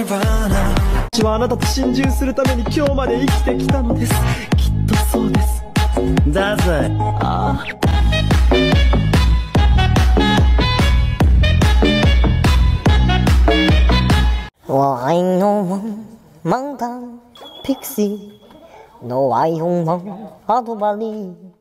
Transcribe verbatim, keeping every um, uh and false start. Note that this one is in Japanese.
私はあなたと心中するために今日まで生きてきたのです。きっとそうです。だぜ。ああ。 我愛我夢，猛彈 Pixie，我愛勇猛阿杜巴利。